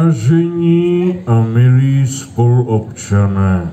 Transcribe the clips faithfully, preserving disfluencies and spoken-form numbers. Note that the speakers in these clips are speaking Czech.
Vážení a milí spoluobčané,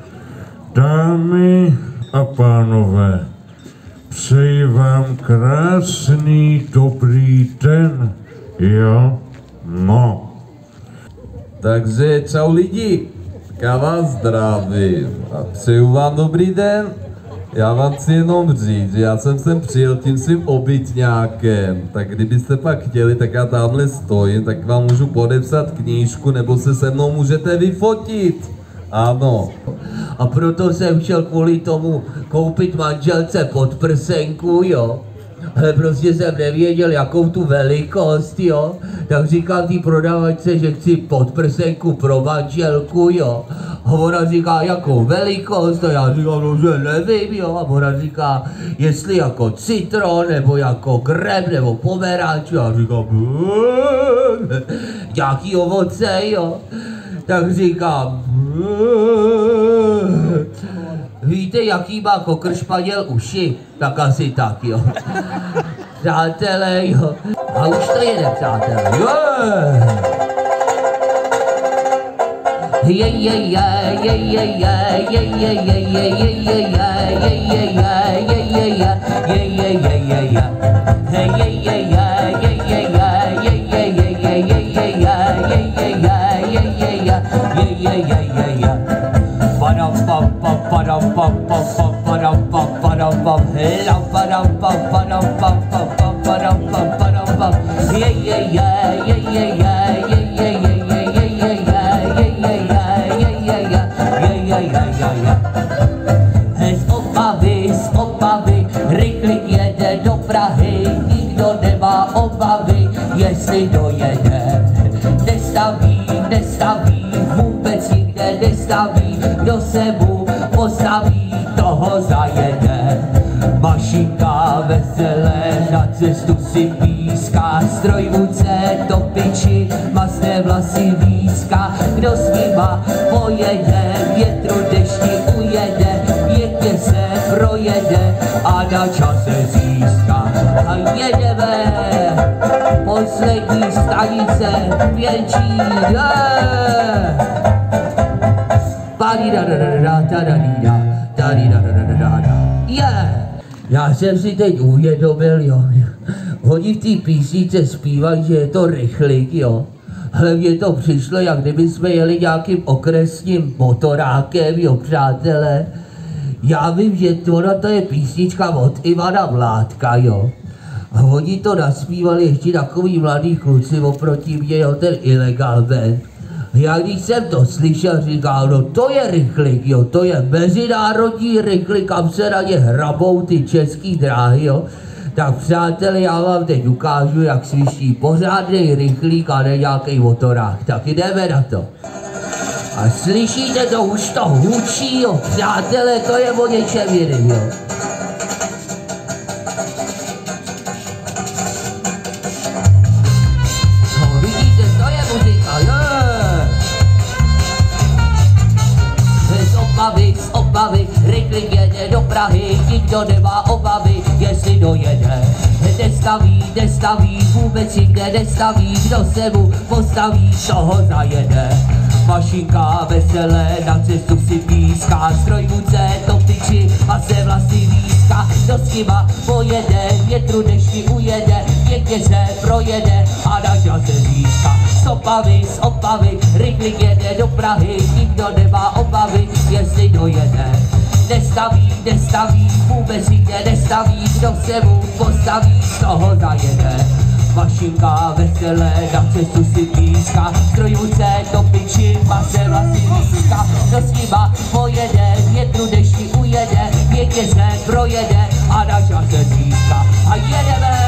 dámy a pánové, přeji vám krásný dobrý den, jo? No. Takže čau lidi, já vás zdravím a přeju vám dobrý den. Já vám chci jenom říct, že já jsem sem přijel tím svým obytňákem, tak kdybyste pak chtěli, tak já tamhle stojím, tak vám můžu podepsat knížku, nebo se se mnou můžete vyfotit. Ano. A proto jsem chtěl kvůli tomu koupit manželce podprsenku, jo. Ale prostě jsem nevěděl, jakou tu velikost, jo. Tak říkám té prodavačce, že chci podprsenku pro manželku, jo. A ona říká, jakou velikost, a já říkám, no, že nevím, jo. A ona říká, jestli jako citron, nebo jako greb, nebo pomeranč, a já říkám, nějaký ovoce, jo. Tak říkám, víte, jaký má kokr španěl uši? Tak asi tak, jo. Přátelé, jo. A už to jede, přátelé, jo. Je, je, je, je, je, je, je, je, je, je, je, je, je, je, je, je, je, je, Padam pam pam padam pam pam pam padam pam padam pam helam padam pam padam pam pam pam padam pam padam pam ye ye ye ye ye ye ye ye ye ye ye ye ye ye ye ye ye ye Hez obavy, z obavy, rychlík jede do Prahy, nikdo nemá obavy, jestli dojede. Nestaví, nestaví, vůbec nikde nestaví, kdo se mu postaví, toho zajede. Mašinka veselé na cestu si píská, strojvůdce do piči, masné vlasy výská, kdo s nima pojede, větru dešti ujede, pěkně se projede a na čase získá. A jedeme, poslední stanice, Věčí, yeah. Já jsem si teď uvědomil, jo, oni v té písničce zpívají, že je to rychlík, jo, ale mně to přišlo, jak kdyby jsme jeli nějakým okresním motorákem, jo, přátelé. Já vím, že ona to je písnička od Ivana Mládka, jo, a oni to naspívali ještě takový mladý kluci oproti mě, jo, ten Ilegal Band. Já když jsem to slyšel, říkal, no to je rychlík, jo, to je mezinárodní rychlík, kam se na ně hrabou ty český dráhy, jo. Tak přátelé, já vám teď ukážu, jak slyší pořádný rychlík a ne nějaký motorák. Tak jdeme na to. A slyšíte to, už to hučí, jo, přátelé, to je o něčem jiným, jo. No vidíte, to je muzika, jo. Obavy, z obavy, rychlík jede do Prahy, nikdo nemá obavy, jestli dojede. Nestaví, nestaví, vůbec nikde nestaví, kdo se mu postaví, toho zajede. Mašinka veselé na cestu si píská, strojvůdce to piči, a se vlasy výská, kdo s nima pojede, větru dešti ujede, pěkně se projede a na čase získá. Z obavy, z obavy, rychlík jede do Prahy, nikdo nemá obavy, jestli dojede. Nestaví, nestaví, vůbec nikde nestaví, kdo se mu postaví, z toho zajede. Mašinka veselé na cestu si píská, strojvůdce do piči, má se vlasy výská, kdo s nima pojede, větru dešti ujede, pěkně se projede a na čase získá. A jedeme!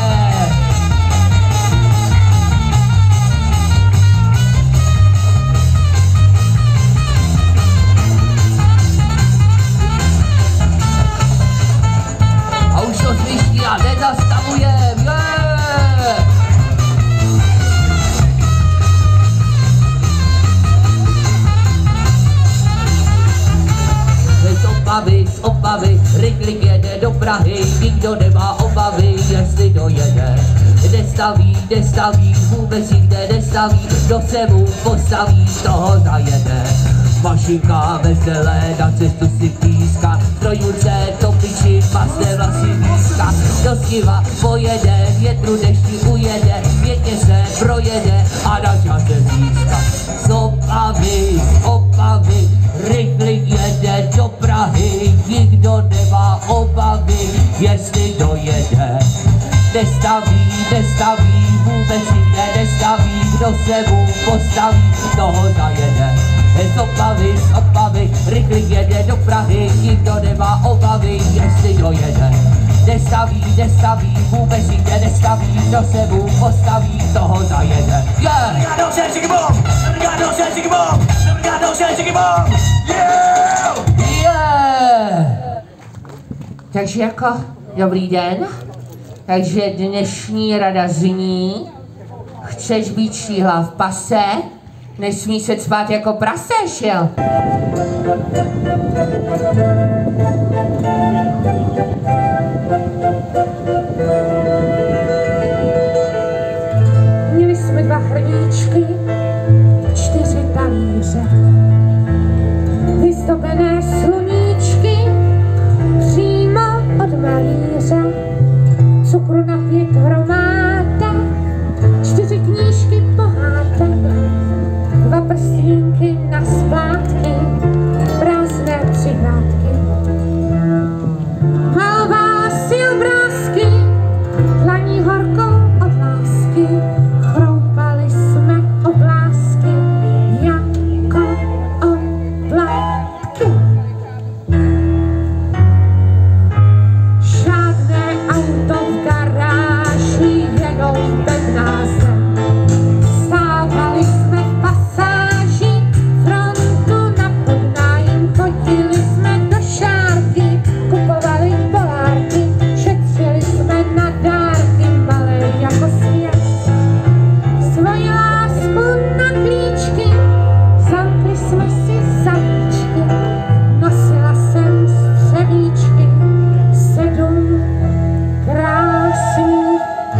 A už to slyší a nezastavujem, yeah! Bez obavy, z obavy, rychlík jede do Prahy, nikdo nemá obavy, jestli dojede. nestaví, nestaví, vůbec nikde nestaví, kdo se mu postaví, toho zajede. Mašinka veselé, na cestu si píská, strojůrce topiči, masné vlasy výzka. Do skiva pojede, větru dešti ujede, větně se projede a na čase získá. Z Opavy, z Opavy, rychlík jede do Prahy, nikdo nemá obavy, jestli dojede. Nestaví, nestaví, vůbec nikde nestaví, kdo se mu postaví, toho zajede. Z Opavy, z Opavy, rychlík jede do Prahy, nikdo nemá obavy, jestli dojede. Nestaví, nestaví, vůbec nikde nestaví, kdo se mu postaví, toho zajede. Yeah! Yeah! Takže jako, dobrý den. Takže dnešní rada zní, chceš být šíhla v pase, nesmí se cpát jako prase, šel. Měli jsme dva hrníčky, čtyři talíře, vyzdobené sluníčky, přímo od malíře. Cukru na pět hromáda, čtyři knížky pohádek, dva prstínky na splátky, prázdné přihrádky. Maloval si obrázky, dlaní horkou od lásky, chroupali jsme oblásky jako oblátky. Žádné auto v garáži, jenom pevná zem. Stávali jsme v pasáži, frontu na podnájem, chodili jsme do šárky, kupovali polárky, šetřili jsme na dárky, malé jako svět. Svoji lásku na klíčky, zamkli jsme si zamčky, nosila jsem střevíčky, sedm krásných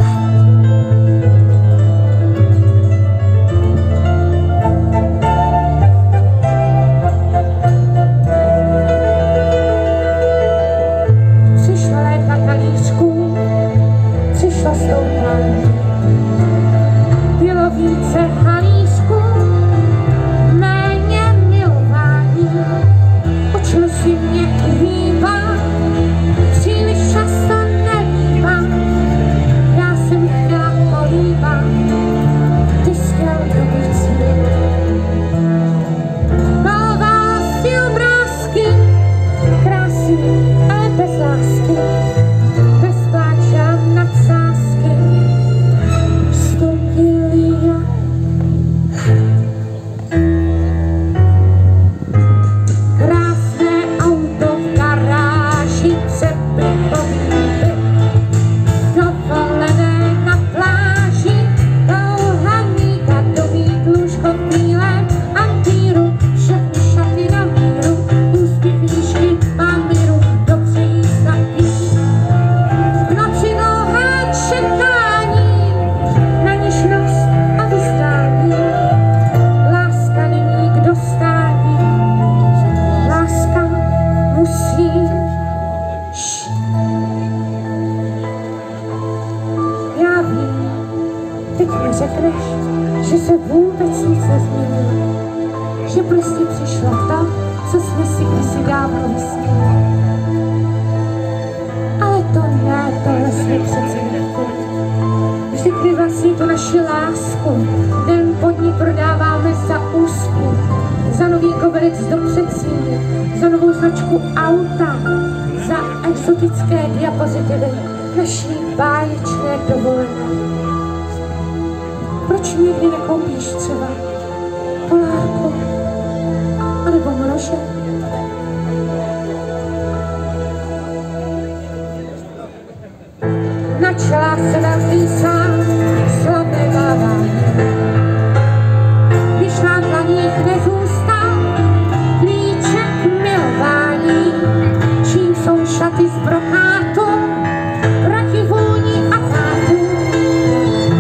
přišlo léta talířků, přišlo stoupání, bylo více halířků, méně milování, učil si mě hýbat, příliš často nelíbám, já jsem chtěla kolíbat, ty jsi chtěl dobrý cíl. Maloval si obrázky, krásy, ale bez lásky, bez pláče a nadsázky, vstoupili já. Krásné auto v garáži, přepipový dovolené na pláži, dlouhaný datový dlužko v bílém antíru, všechny šaty na míru, ústy výšky má míru, dobře jí zapí. V noci dlouhé čekání, na něžnost a vyznání, láska není k dostání, láska musí š. Já vím, teď mi řekneš, že se vůbec nic nezměnilo, že prostě přišlo to, co jsme si kdysi dávno vysnili. Ale to ne, tohle jsme přece nechtěli. Vždyť my vlastně tu naši lásku den pod ní prodáváme za úspěch, za nový koberec do předsíně, za novou značku auta, za exotické diapozitivy naší báječné dovolené. Proč mi někdy nekoupíš třeba polárku anebo mrože? Načala se velký sám, slavné mávání. Když na dlaních nezůstal klíček milování, čím jsou šaty z brokátu, proti vůni a tátu.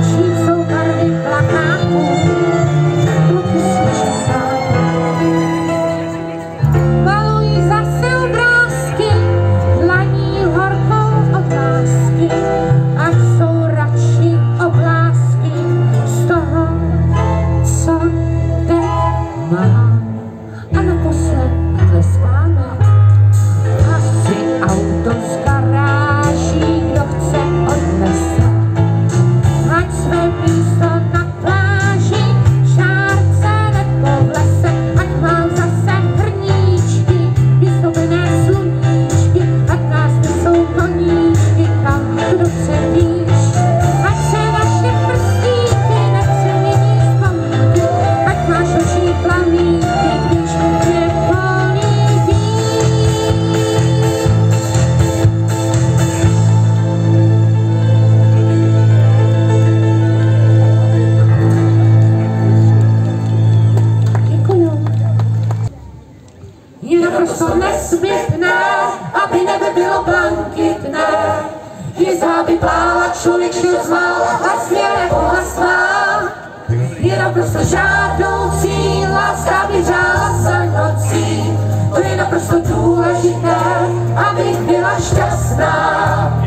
vyplála, člověk šel zmal a směl jako hasmál. Je naprosto žádoucí, láska vyřála za nocí. To je naprosto důležité, abych byla šťastná.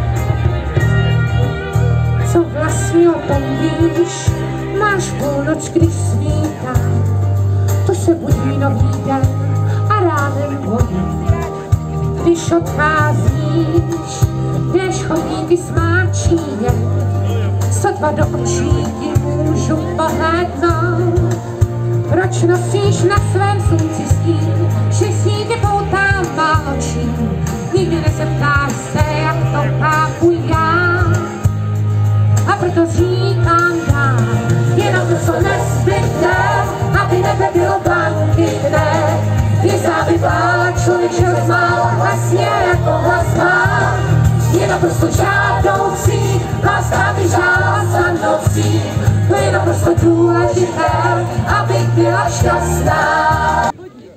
Co vlastně o tom víš? Máš půlnoc, když svítá. To se budí nový den a ránem voní. Když odcházíš, jdeš chodníky smáčí jen. Sotva do očí ti můžu pohlédnout. Proč nosíš na svém slunci stín, že sítě poutá má očí? Nikdy nezeptáš se, jak to chápu já. A proto říkám dál, je naprosto nezbytné, aby nebe bylo blankitné. Hvězda vyplála, člověk šel zmal, vlastně jako hlas má. Je naprosto žádoucí, láska vyřála za nocí. To je naprosto důležité, abych byla šťastná.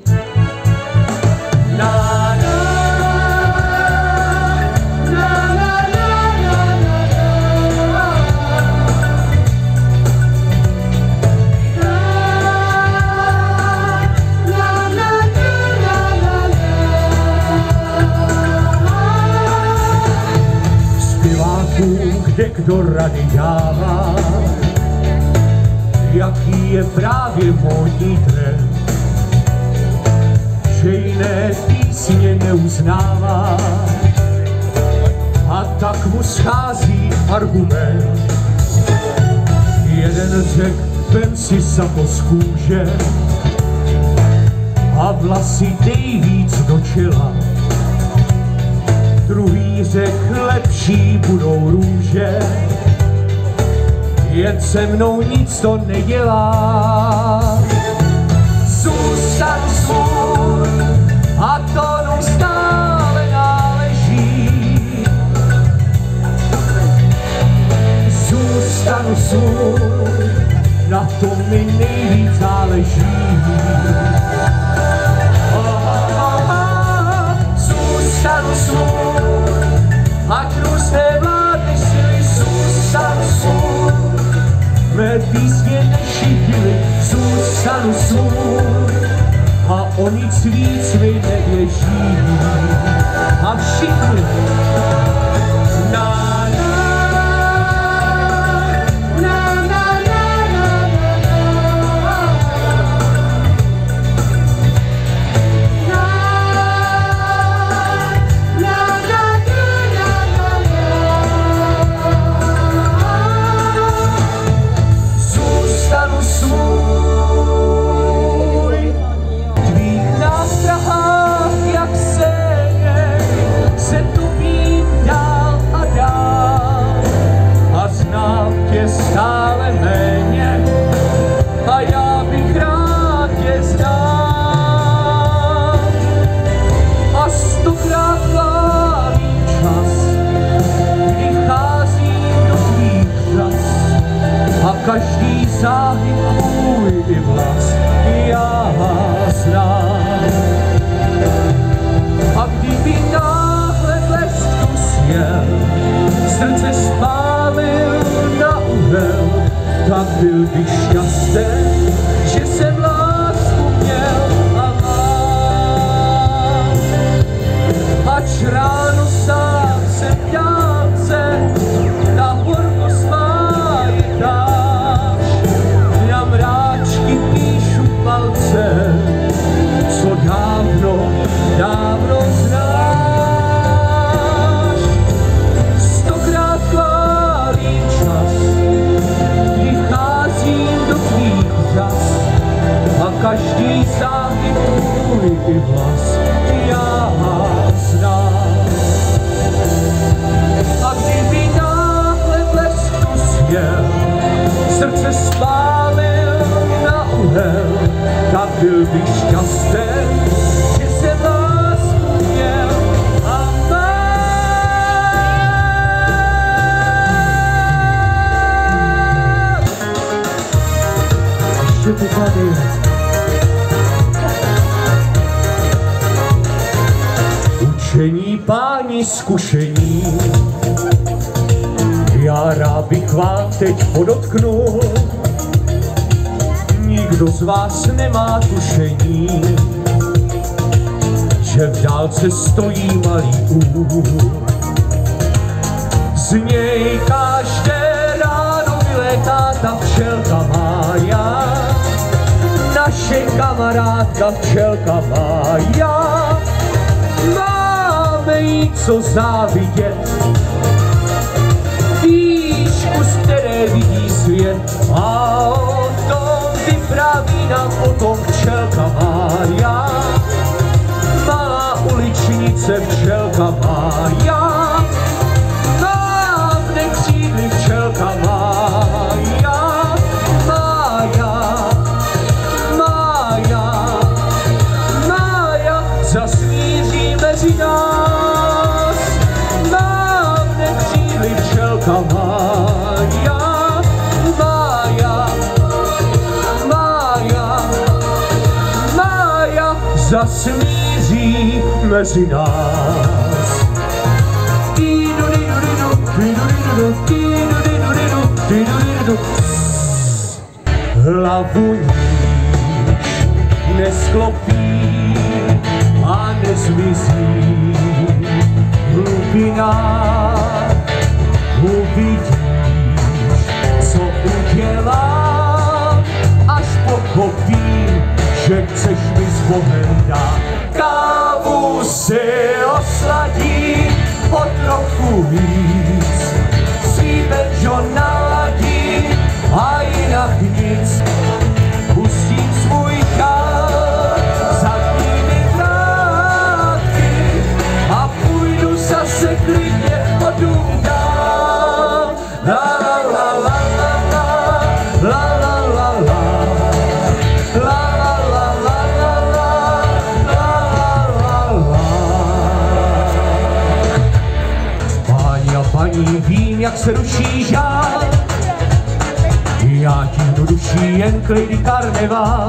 Na, na. Kde kdo rady dává, jaký je právě módní trend, že jiné písně neuznává a tak mu schází argument. Jeden řekl, vem si sapo z kůže a vlasy dej víc do čela. Druhý řekl, lepší budou růže, jen se mnou nic to nedělá. Zůstanu svůj a tonu stále náleží. Zůstanu svůj, na tom mi nejvíc záleží. Zůstanu svůj, ať různé vládny síly, zůstanu svůj. Mé písně nešibily, zůstanu svůj. A o nic víc mi neběží. A všichni na stále méně a já bych rád tě znal. A stokrát plávý čas, kdy cházím do tvých řas a každý záhyb můj i vlas já znám. A kdyby náhle blesku sjel, srdce spálil na uhel, tak byl bych šťasten, že jsem lásku měl a mám. Ač ráno sám jsem v dálce, ta horkost má je dáš. Na mráčky píšu palce, co dávno, dávno znáš. Stokrát chválím čas, kdy cházím do tvých řas a každý záhyb můj i vlas já znám. A kdyby náhle blesku sjel, srdce spálil na uhel, tak byl bych šťasten, že jsem lásku měl a mám. Ještě to tady. Učení páni zkušení rád bych vám teď podotknul, nikdo z vás nemá tušení, že v dálce stojí malý úl. Z něj každé ráno vylétá ta včelka Mája, naše kamarádka včelka Mája. Máme jí co závidět, výšku, z které vidí svět, a o tom vypráví nám potom včelka Mája. Malá uličnice včelka Mája, mávne křídly včelka Mája. Mája, Mája, Mája zasmíří mezi nás, mávne křídly včelka Mája. Mája, Mája, Mája zasmíří mezi nás. Hlavu níž nesklopí a nezmizí hlubina. Uvidíš, co udělá, až pochopím, že chceš mi s Bohem dát. Kávu si osladí o trochu víc, slíbek, že naladí a jinak nic. Pustím svůj chát za tvými vrátky a půjdu zase klidně o dům dál. La la la la la, la la la la, la la la la la, la la la la. Páni a paní, vím, jak se ruší žál, já tíhnu duší jen klidný karneval.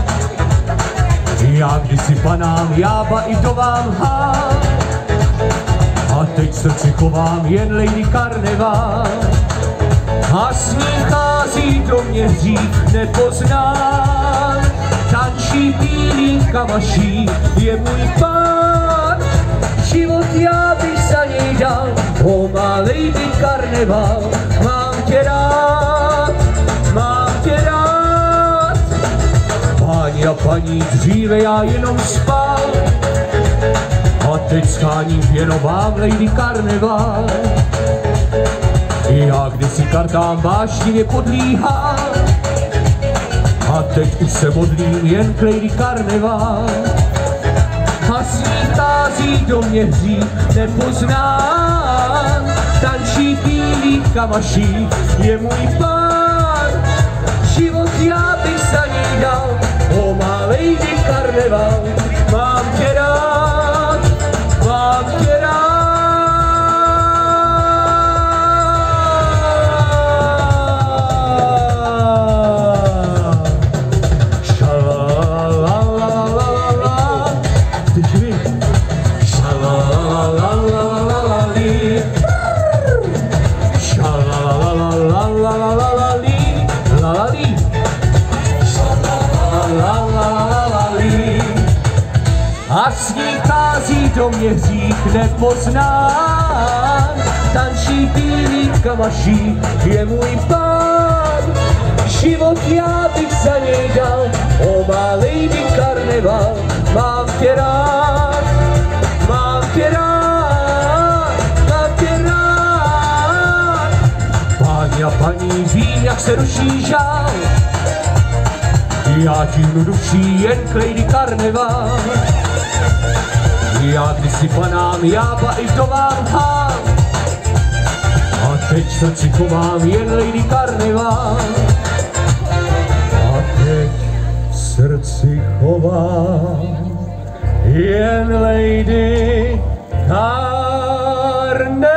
Já kdysi panám, jába i vdovám lhal, a teď srdci chovám jen lady karneval. A s ním chází do mě hřích nepoznán, tančí bílý kamaší, je můj pán. Život já bych za něj dal, o má lady karneval. Mám tě rád, mám tě rád. Páni a paní, dříve já jenom spal, a teď scháním věnovám lady karneval. Já kdysi kartám vášnivě podlíhal, a teď už se modlím jen k lady karneval. A s ní chází do mě hřích nepoznán, tančí bílý kamaší, je můj pán. Život já bych za něj dal, o má lady karneval. Mám tě rád, mám tě rád. Šalalalalala, teď vy. Šalalalalali, šalalalalali, lalali, šalalalalali. A s ní chází do mě hřích nepoznán, tančí bílý kamaší, je můj pán. Život já bych za něj dal, o má lady karneval. Mám tě rád, mám tě rád, mám tě rád. Páni a paní, vím, jak se ruší žál, já tíhnu duší jen k lady karneval. Já kdysi panám, jába i vdovám lhal, a teď v srdci chovám jen lady karneval. A teď v srdci chovám jen lady karneval.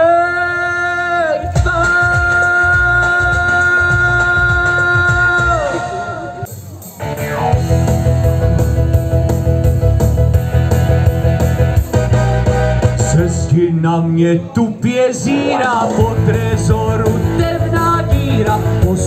Cesti na mě tupě zírá po trezoru tebe.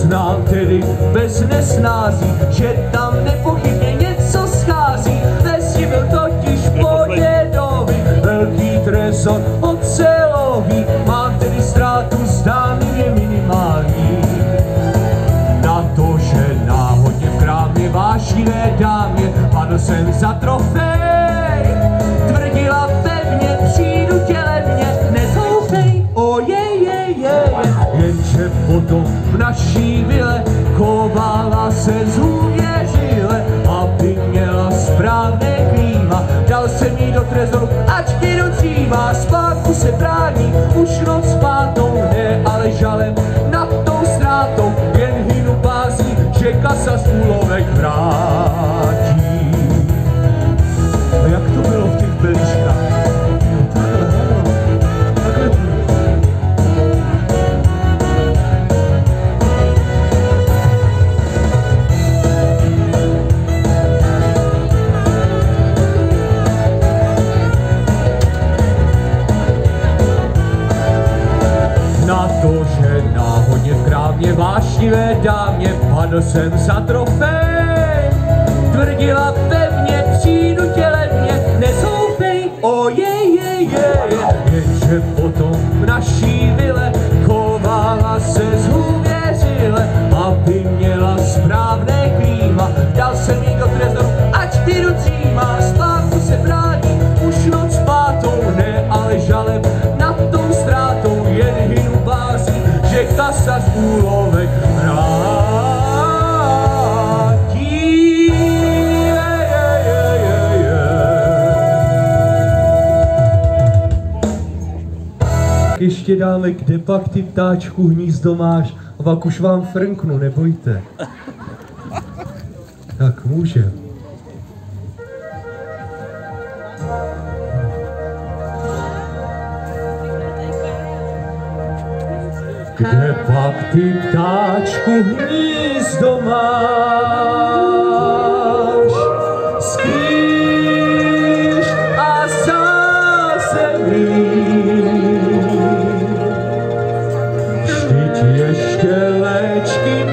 znám tedy bez nesnází, že tam nepochybně něco schází. Vesti byl totiž po dědovi velký trezor ocelový, mám tedy ztrátu zdánlivě minimální. Na to, že náhodně v krámě vášnivé dámě padl jsem za trofej, tvrdila pevně, přijdu tělevně, nezoufej, ojej, jej, jej. Jenže potom v naší vile chovala se zhůvěřile, aby měla správné klíma. Dal jsem jí do trezoru, ať ti docívá, spánku se brání, už noc pátou, ne ale žalem nad tou ztrátou, jen hynu bází, že kasa z úlovek vrátí. A jak to bylo v těch Beliškách? Na to, že náhodně v krámě vášnivé dámě padl jsem za trofej, tvrdila pevně, přijdu tělevně, nezoufej, ojej, jej, jej. Jenže potom v naší vile chovala se zhůvěřile, aby měla správné klíma. Dal jsem jí do trezoru, ať ty docímá, spánku se brání, už noc pátou, ne ale žalem nad tou ztrátou, jen hynu bází, že kasa z úlovek vrátí. Je, je, je, je, je. Ještě dáme, kde pak ty ptáčku hnízdo máš, a pak už vám frnknu, nebojte. Tak může. Kde pak ty ptáčku hnízdo máš, skrýš a zázemí. Vždyť ještě léčky